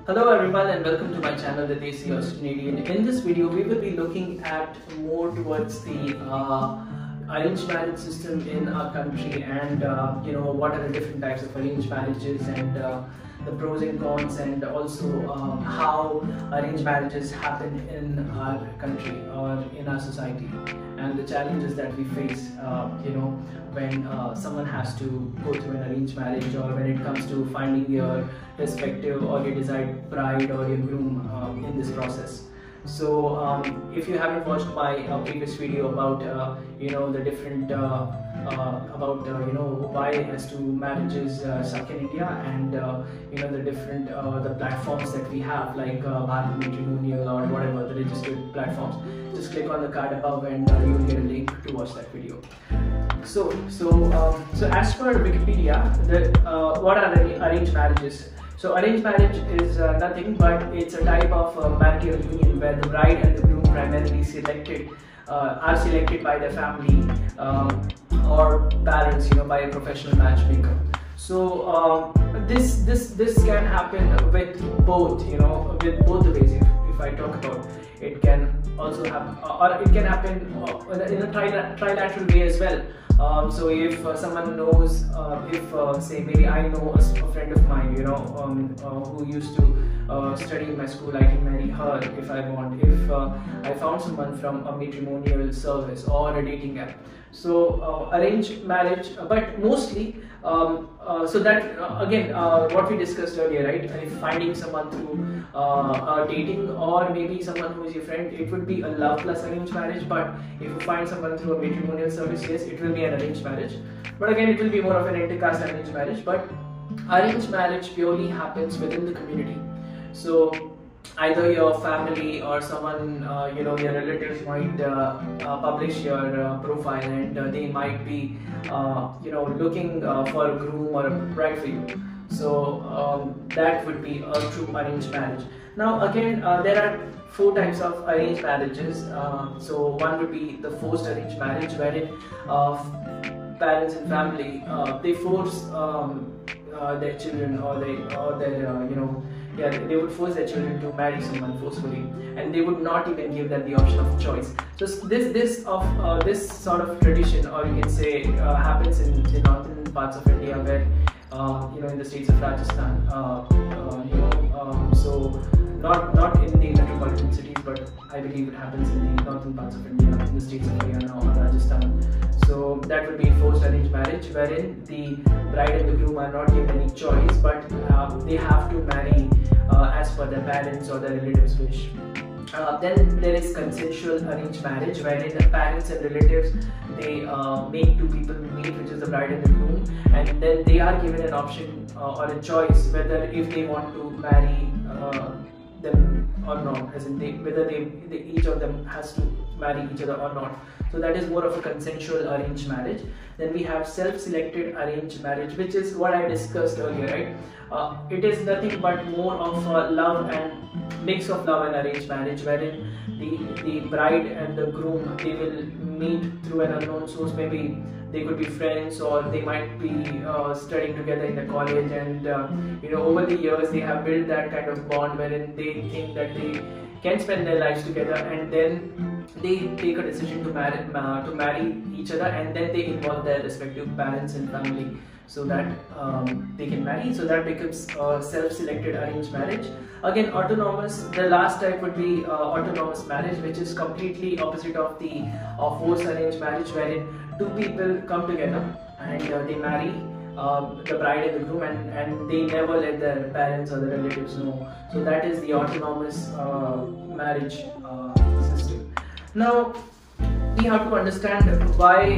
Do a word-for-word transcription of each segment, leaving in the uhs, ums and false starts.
Hello everyone and welcome to my channel, The Desi Australian. In this video, we will be looking at more towards the uh, arranged marriage system in our country, and uh, you know what are the different types of arranged marriages, and uh, the pros and cons, and also um, how arranged marriages happen in our country or in our society, and the challenges that we face uh, you know when uh, someone has to go through an arranged marriage, or when it comes to finding your respective or your desired bride or your groom um, in this process. So um, if you haven't watched my uh, previous video about uh, you know the different uh, uh, about uh, you know why as to marriages uh, suck in India, and uh, you know the different uh, the platforms that we have, like uh, Bharat Matrimonial or whatever the registered platforms, just click on the card above and uh, you'll get a link to watch that video. So so um, so as per Wikipedia, the uh, what are arranged marriages? So arranged marriage is uh, nothing but it's a type of uh, marital union where the bride and the groom primarily selected uh, are selected by their family um, or parents, you know, by a professional matchmaker. So um, this this this can happen with both, you know, with both the ways. If, if I talk about it, can also happen, or it can happen in a tri trilateral way as well. Um, so if uh, someone knows, uh, if uh, say maybe I know a, a friend of mine, you know, um, uh, who used to uh, study in my school, I can marry her if I want. If uh, I found someone from a matrimonial service or a dating app. So uh, arranged marriage, uh, but mostly, um, uh, so that uh, again, uh, what we discussed earlier, right? If finding someone through uh, dating, or maybe someone who is your friend, it would be a love plus arranged marriage. But if you find someone through a matrimonial service, yes, it will be an arranged marriage. But again, it will be more of an intercaste arranged marriage. But arranged marriage purely happens within the community. So either your family or someone, uh, you know, your relatives might uh, uh, publish your uh, profile, and uh, they might be, uh, you know, looking uh, for a groom or a bride for you. So um, that would be a true arranged marriage. Now again, uh, there are four types of arranged marriages. Uh, so one would be the forced arranged marriage, wherein uh, parents and family uh, they force um, uh, their children, or they or their uh, you know yeah they would force their children to marry someone forcefully, and they would not even give them the option of choice. So this this of uh, this sort of tradition, or you can say uh, happens in the northern parts of India, where uh, you know in the states of Rajasthan, uh, uh, you know um, so not not in the metropolitan cities, but I believe it happens in the northern parts of India, in the states of Haryana or Rajasthan. So that would be forced arranged marriage, wherein the bride and the groom are not given any choice, but uh, they have to marry uh, as per their parents or their relatives' wish. Uh, then there is consensual arranged marriage, wherein the parents and relatives, they uh, make two people meet, which is the bride and the groom, and then they are given an option uh, or a choice whether if they want to marry uh, them or not, as in they, whether they, they each of them has to marry each other or not. So that is more of a consensual arranged marriage. Then we have self-selected arranged marriage, which is what I discussed earlier, right? Uh, it is nothing but more of a love and mix of love and arranged marriage, wherein the the bride and the groom, they will meet through an unknown source. Maybe they could be friends, or they might be uh, studying together in the college, and uh, you know over the years they have built that kind of bond wherein they think that they can spend their lives together, and then they take a decision to marry uh, to marry each other, and then they involve their respective parents and family, so that um, they can marry. So that becomes uh, self-selected arranged marriage. Again, autonomous, the last type would be uh, autonomous marriage, which is completely opposite of the uh, forced arranged marriage, wherein two people come together and uh, they marry uh, the bride and the groom, and, and they never let their parents or their relatives know. So that is the autonomous uh, marriage uh, system. Now we have to understand why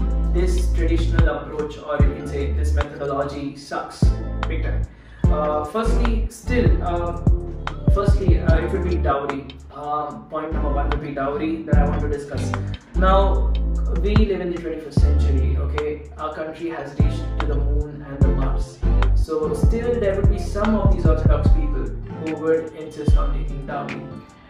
this traditional approach, or you can say this methodology, sucks big time. Uh, firstly, still, uh, firstly, uh, it would be dowry. Um, point number one would be dowry that I want to discuss. Now, we live in the twenty-first century, okay? Our country has reached to the moon and the Mars. So still there would be some of these orthodox people who would insist on taking dowry.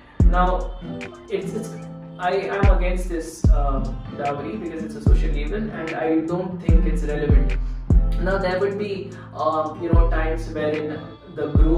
Now, it's, it's I am against this uh, dowry because it's a social evil, and I don't think it's relevant. Now there would be uh, you know times wherein the groom would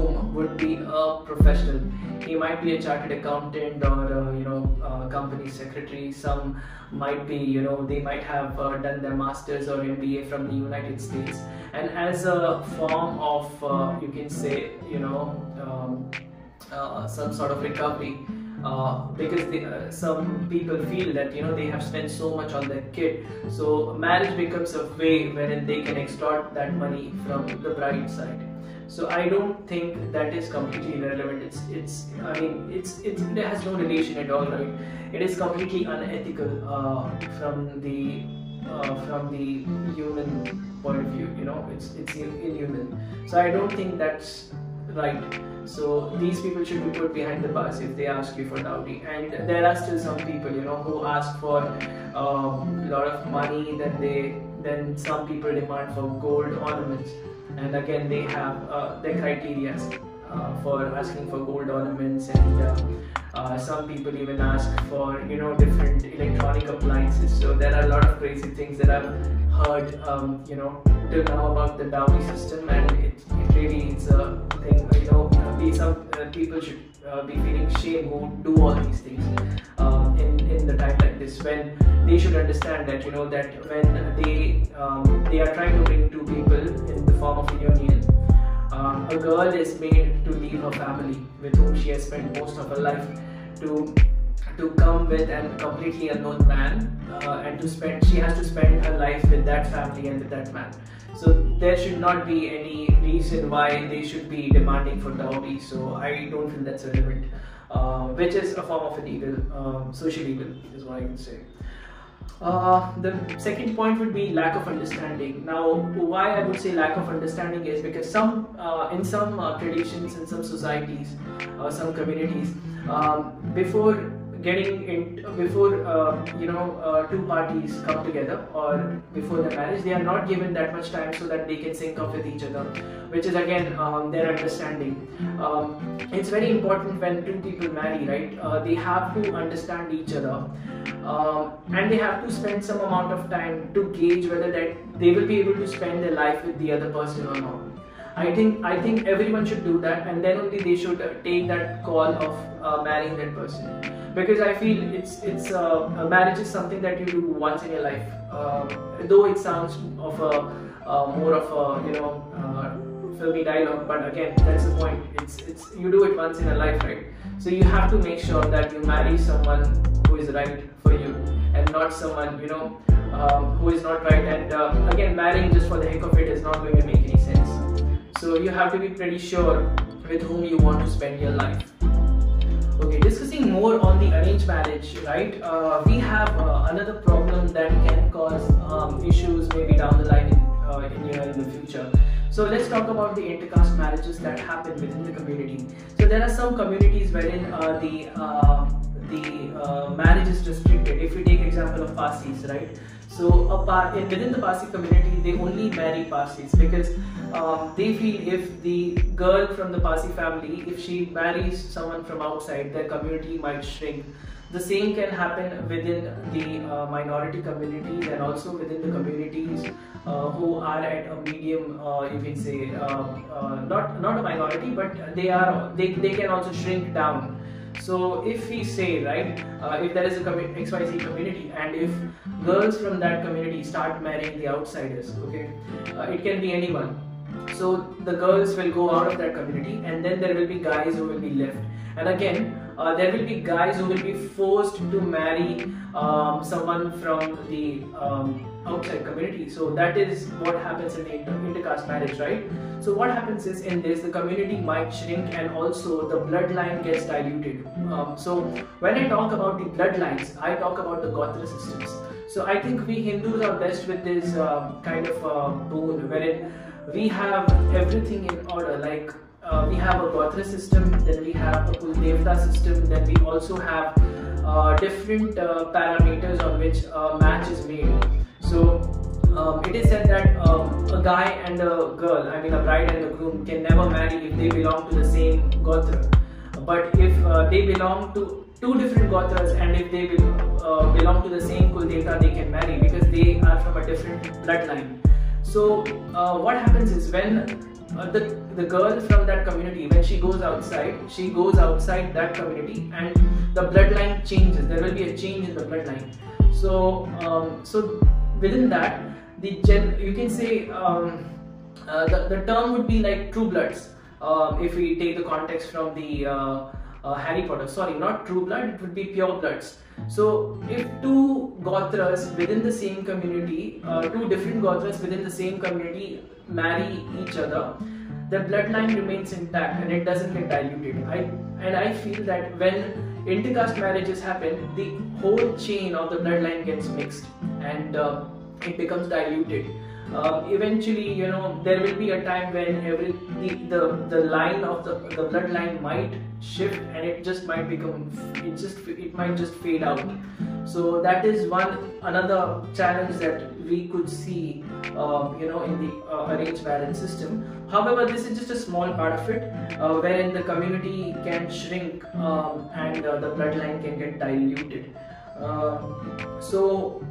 would be a professional. He might be a chartered accountant or uh, you know uh, company secretary. Some might be, you know, they might have uh, done their masters or M B A from the United States, and as a form of uh, you can say, you know, um, uh, some sort of recovery. Uh, because they, uh, some people feel that, you know, they have spent so much on their kid, so marriage becomes a way wherein they can extort that money from the bride side. So I don't think that is completely irrelevant. It's, it's I mean, it's, it's, it has no relation at all, right? It is completely unethical uh, from the uh, from the human point of view. You know, it's it's inhuman. So I don't think that's right. So these people should be put behind the bars if they ask you for dowry. And there are still some people, you know, who ask for a um, lot of money. Then they, then some people demand for gold ornaments, and again they have uh, their criteria uh, for asking for gold ornaments. And uh, uh, some people even ask for, you know, different electronic appliances. So there are a lot of crazy things that I've heard, um, you know, till now about the dowry system, and it, it really is a thing. You know, be some uh, people should uh, be feeling shame who do all these things um, in in the time like this, when they should understand that, you know, that when they um, they are trying to bring two people in the form of a union. Um, a girl is made to leave her family with whom she has spent most of her life to to come with a completely unknown man, uh, and to spend she has to spend her life with that family and with that man. So there should not be any reason why they should be demanding for dowry. So I don't feel that's relevant, uh, which is a form of an evil, um, social evil is what I can say. Uh, the second point would be lack of understanding. Now, why I would say lack of understanding is because some, uh, in some uh, traditions, in some societies, uh, some communities, um, before getting in, before uh, you know uh, two parties come together or before their marriage, they are not given that much time so that they can sync up with each other, which is again um, their understanding. Um, it's very important when two people marry, right? Uh, they have to understand each other. Um, and they have to spend some amount of time to gauge whether that they will be able to spend their life with the other person or not. I think I think everyone should do that, and then only they should uh, take that call of uh, marrying that person. Because I feel it's it's uh, a marriage is something that you do once in your life. Uh, though it sounds of a uh, more of a, you know uh, filmy dialogue, but again that's the point. It's it's you do it once in a life, right? So you have to make sure that you marry someone who is right for you, and not someone, you know um, who is not right. And uh, again, marrying just for the heck of it is not going to make any sense. So you have to be pretty sure with whom you want to spend your life. Okay, discussing more on the arranged marriage, right? Uh, we have uh, another problem that can cause um, issues maybe down the line in, uh, in, you know, in the future. So let's talk about the intercaste marriages that happen within the community. So there are some communities wherein uh, the uh, the uh, marriage is restricted. If we take example of Parsis, right? So a par in, within the Parsi community, they only marry Parsis because um, they feel if the girl from the Parsi family, if she marries someone from outside, their community might shrink. The same can happen within the uh, minority communities and also within the communities uh, who are at a medium, uh, you can say, uh, uh, not not a minority, but they are they they can also shrink down. So if we say, right, uh, if there is a X Y Z community and if girls from that community start marrying the outsiders, okay, uh, it can be anyone. So the girls will go out of that community, and then there will be guys who will be left. And again, uh, there will be guys who will be forced to marry um, someone from the um, outside community. So that is what happens in the inter intercaste marriage, right? So what happens is, in this, the community might shrink and also the bloodline gets diluted. Um, so when I talk about the bloodlines, I talk about the Gotra systems. So I think we Hindus are blessed with this uh, kind of uh, boon wherein we have everything in order. Like uh, we have a Gotra system, then we have a Kul Devta system, then we also have uh, different uh, parameters on which a match is made. So um, it is said that um, a guy and a girl, I mean a bride and a groom, can never marry if they belong to the same Gotra. But if uh, they belong to two different Gotras and if they be, uh, belong to the same Kul Devta, they can marry because they are from a different bloodline. So uh, what happens is, when uh, the the girl from that community, when she goes outside, she goes outside that community, and the bloodline changes. There will be a change in the bloodline. So um, so within that, the gen you can say um, uh, the the term would be like true bloods. Uh, if we take the context from the uh, uh, Harry Potter, sorry, not true blood, it would be pure bloods. So if two Gotras within the same community, uh, two different Gotras within the same community marry each other, the bloodline remains intact and it doesn't get diluted. I and I feel that when intercaste marriages happen, the whole chain of the bloodline gets mixed and uh, it becomes diluted. Uh, eventually, you know, there will be a time when every the the, the line of the the bloodline might shift and it just might become it just it might just fade out. So that is one another challenge that we could see, uh, you know, in the uh, arranged marriage system. However, this is just a small part of it, uh, wherein the community can shrink um, and uh, the bloodline can get diluted. Uh, so.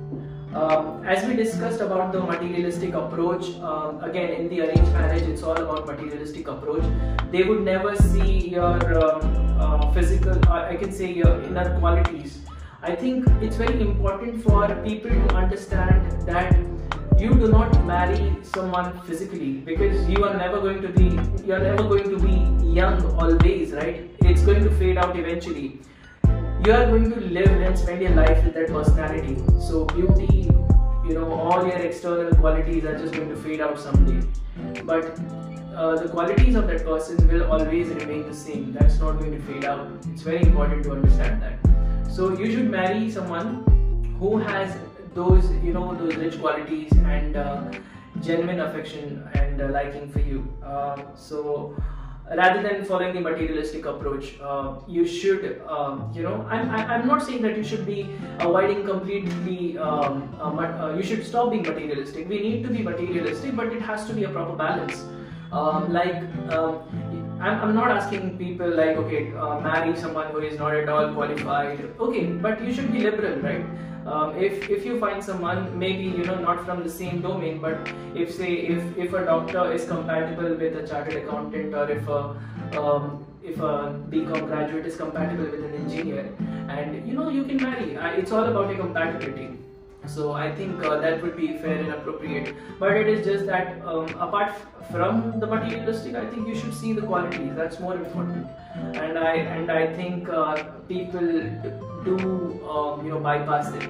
Um, as we discussed about the materialistic approach, um, again in the arranged marriage it's all about materialistic approach. They would never see your um, uh, physical, uh, I can say your inner qualities. I think it's very important for people to understand that you do not marry someone physically, because you are never going to be, you are never going to be young always, right? It's going to fade out eventually. You are going to live and spend your life with that personality. So beauty, you know, all your external qualities are just going to fade out someday. But uh, the qualities of that person will always remain the same. That's not going to fade out. It's very important to understand that. So you should marry someone who has those, you know, those rich qualities and uh, genuine affection and uh, liking for you. Uh, so. Rather than following the materialistic approach, uh, you should, um, you know, I'm, I'm not saying that you should be avoiding completely, um, uh, uh, you should stop being materialistic. We need to be materialistic, but it has to be a proper balance. Um, like, um, I'm, I'm not asking people like, okay, uh, marry someone who is not at all qualified. Okay, but you should be liberal, right? Um, if, if you find someone, maybe, you know, not from the same domain, but if say if, if a doctor is compatible with a chartered accountant, or if a um, if a B Com graduate is compatible with an engineer, and you know, you can marry. It's all about your compatibility. So I think uh, that would be fair and appropriate. But it is just that um, apart from the materialistic, I think you should see the qualities. That's more important. And I and I think uh, people do um, you know, bypass it.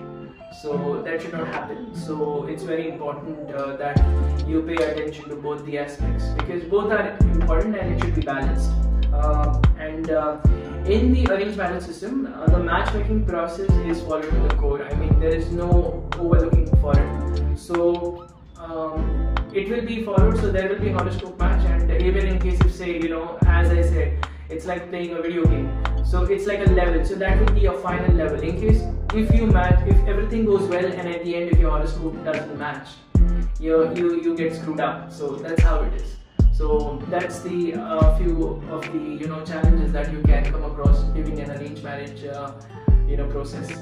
So that should not happen. So it's very important uh, that you pay attention to both the aspects, because both are important and it should be balanced. Uh, and uh, in the arranged marriage system, uh, the matchmaking process is followed to the core. I mean, there is no overlooking for it. So um, it will be followed. So there will be horoscope match, and even in case of, say, you know, as I said, it's like playing a video game. So it's like a level. So that would be a final level. In case if you match, if everything goes well, and at the end if your horoscope doesn't match, you you you get screwed up. So that's how it is. So that's the uh, few of the, you know, challenges that you can come across during an arranged marriage uh, you know, process.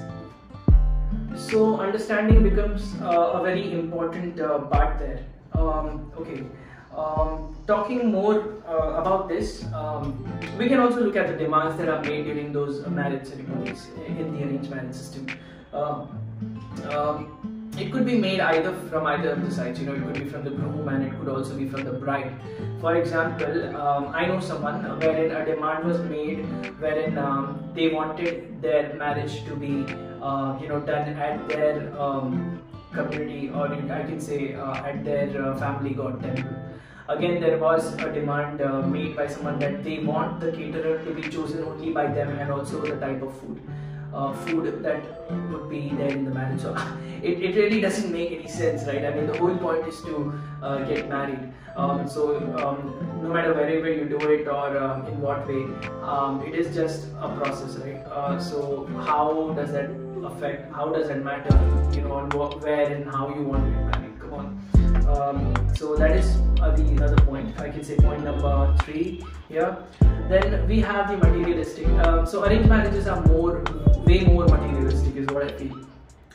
So understanding becomes uh, a very important uh, part there. Um, okay, um, talking more uh, about this, um, we can also look at the demands that are made during those marriage ceremonies in the arranged marriage system. Um, um, It could be made either from either of the sides, you know, it could be from the groom and it could also be from the bride. For example, um, I know someone wherein a demand was made wherein um, they wanted their marriage to be, uh, you know, done at their um, community, or I can say uh, at their uh, family god temple. Again, there was a demand uh, made by someone that they want the caterer to be chosen only by them, and also the type of food. Uh, food that would be there in the marriage. So it, it really doesn't make any sense, right? I mean, the whole point is to uh, get married. Um, so um, no matter wherever you do it or um, in what way, um, it is just a process, right? Uh, so how does that affect, how does that matter, you know, on what, where and how you want to get married? Come on. Um, so that is uh, the other point. I can say point number three here. Then we have the materialistic. Um, so arranged marriages are more, way more materialistic is what I feel.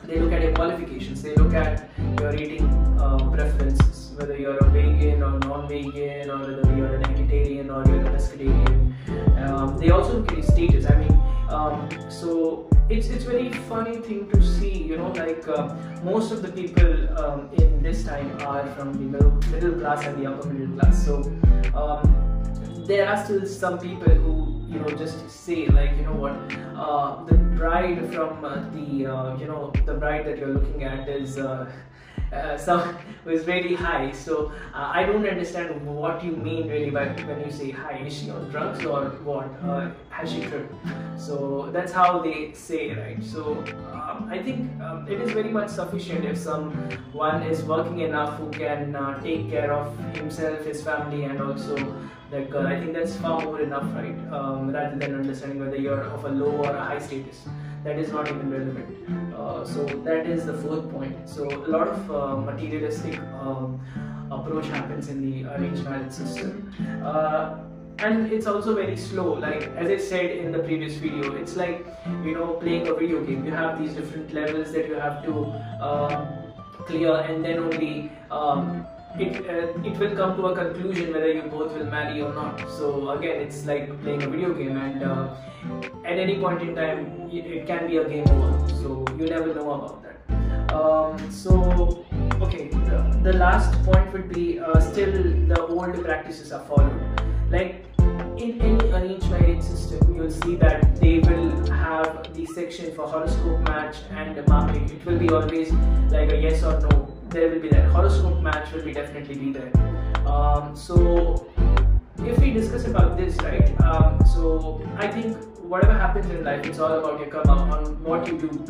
they look at your qualifications, they look at your eating uh, preferences, whether you're a vegan or non-vegan, or whether you're an vegetarian or you're a pescatarian. Um, they also look at your status. I mean, um, so it's it's very funny thing to see, you know, like uh, most of the people um, in this time are from the middle, middle class and the upper middle class. So um, there are still some people who, you know, just say like, you know what, uh, the bride from uh, the, uh, you know, the bride that you're looking at is uh, uh, some was very high. So uh, I don't understand what you mean really by when you say high. Is she on drugs or what? Uh, has she tripped? So that's how they say, right? So um, I think um, it is very much sufficient if someone is working enough who can uh, take care of himself, his family, and also that girl. I think that's far more enough, right? Um, rather than understanding whether you're of a low or a high status. That is not even relevant. Uh, so that is the fourth point. So a lot of uh, materialistic um, approach happens in the arranged marriage system. Uh, and it's also very slow. Like as I said in the previous video, it's like, you know, playing a video game. You have these different levels that you have to uh, clear, and then only um, it uh, it will come to a conclusion whether you both will marry or not. So again, it's like playing a video game, and uh, at any point in time it can be a game over. So you never know about that. Um, so okay, the, the last point would be uh, still the old practices are followed. Like in any arranged marriage system, you'll see that they will have the section for horoscope match and marking. It will be always like a yes or no. There will be that horoscope match will be definitely be there. Um, so if we discuss about this, right? Um, so I think whatever happens in life, it's all about your karma, on what you do.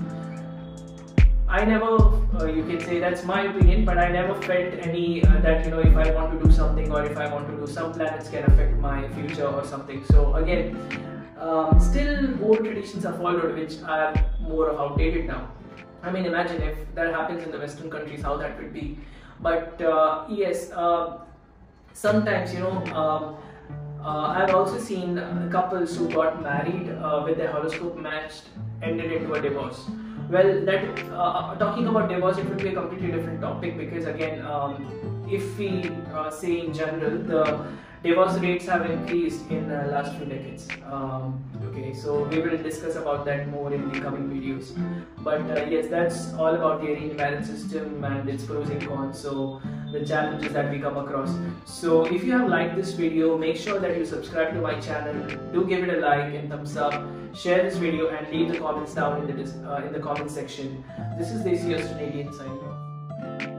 I never, uh, you can say that's my opinion, but I never felt any uh, that, you know, if I want to do something or if I want to do some planets can affect my future or something. So again, um, still old traditions are followed, which are more of outdated now. I mean, imagine if that happens in the Western countries, how that would be. But uh, yes, uh, sometimes, you know, um, uh, I've also seen couples who got married uh, with their horoscope matched ended into a divorce. Well, that uh, talking about divorce, it would be a completely different topic, because again, um, if we uh, say in general, the divorce rates have increased in the last few decades. Um, okay, so we will discuss about that more in the coming videos. But uh, yes, that's all about the arranged marriage system and its pros and cons. So the challenges that we come across. So if you have liked this video, make sure that you subscribe to my channel. Do give it a like and thumbs up. Share this video and leave the comments down in the uh, in the comment section. This is Desi Australian signing off.